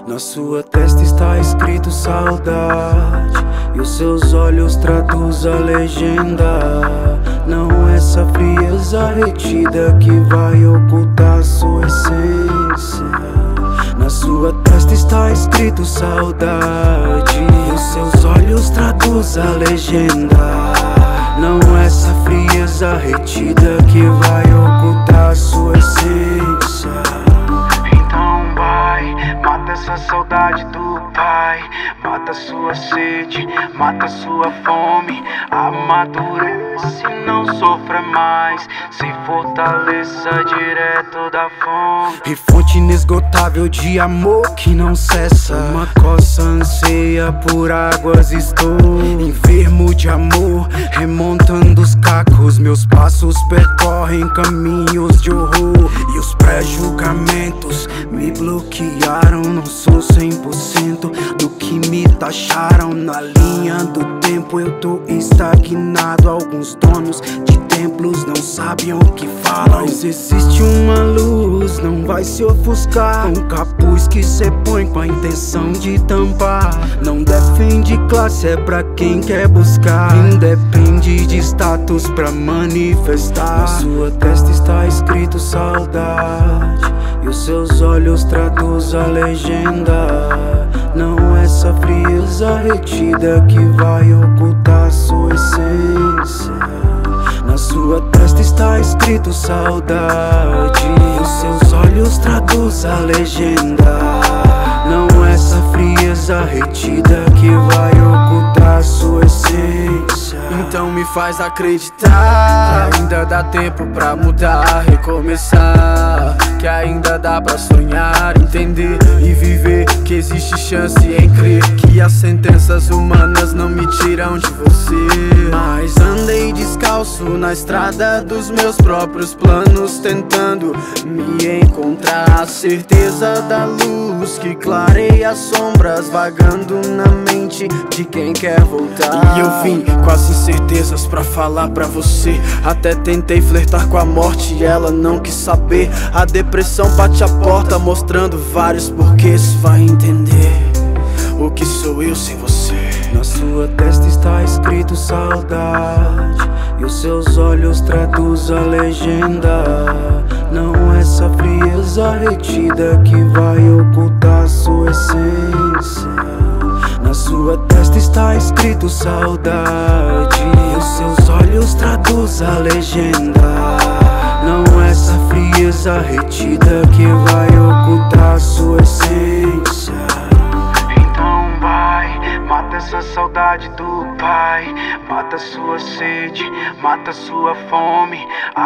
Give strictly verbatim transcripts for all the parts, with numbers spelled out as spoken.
Na sua testa está escrito saudade, e os seus olhos traduz a legenda. Não é essa frieza retida que vai ocultar sua essência. Na sua testa está escrito saudade, e os seus olhos traduz a legenda. Não é essa frieza retida que vai ocultar sua essência. Então vai, mata essa saudade do pai, mata sua sede, mata sua fome. Amadurece, não sofra mais, se fortaleça direto da fonte. E fonte inesgotável de amor que não cessa. Uma coça anseia por águas, estou enfermo de amor, remontando os cacos. Meus passos percorrem caminhos de horror, e os pré-julgamentos me bloquearam. Não sou cem por cento do que me taxaram. Na linha do tempo eu tô estagnado. Alguns donos de templos não sabem o que falam, mas existe uma luz, não vai se ofuscar. Um capuz que cê põe com a intenção de tampar. Não defende classe, é pra quem quer buscar. Independe de status pra manifestar. Na sua testa está escrito saudade, e os seus olhos traduz a legenda. Não é essa frieza retida que vai ocultar sua essência. Na sua testa está escrito saudade, e os seus olhos traduz a legenda. Não é essa frieza retida que vai ocultar sua essência. Então me faz acreditar que ainda dá tempo pra mudar, recomeçar. Que ainda dá pra sonhar, entender e viver. Que existe chance em crer que as sentenças humanas não me tiram de você. Mas andei descalço na estrada dos meus próprios planos, tentando me encontrar. A certeza da luz que clareia as sombras, vagando na mente de quem quer voltar. E eu vim com as incertezas pra falar pra você. Até tentei flertar com a morte e ela não quis saber. A depressão bate a porta mostrando vários porquês. Vai entender o que sou eu sem você. Na sua testa está escrito saudade, e os seus olhos traduz a legenda. Não é essa frieza retida que vai ocultar sua essência. Na sua testa está escrito saudade, e os seus olhos traduz a legenda. Não é essa frieza retida que vai ocultar sua essência. Então vai, mata essa saudade do pai, mata sua sede, mata sua fome.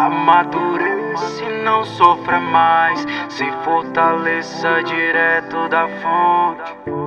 Amadurece, não sofra mais, se fortaleça direto da fonte.